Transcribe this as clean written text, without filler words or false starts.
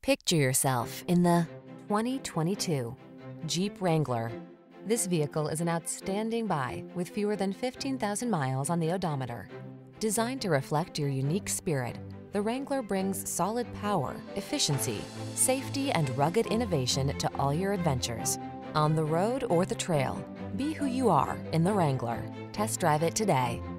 Picture yourself in the 2022 Jeep Wrangler. This vehicle is an outstanding buy with fewer than 15,000 miles on the odometer. Designed to reflect your unique spirit, the Wrangler brings solid power, efficiency, safety, and rugged innovation to all your adventures. On the road or the trail, be who you are in the Wrangler. Test drive it today.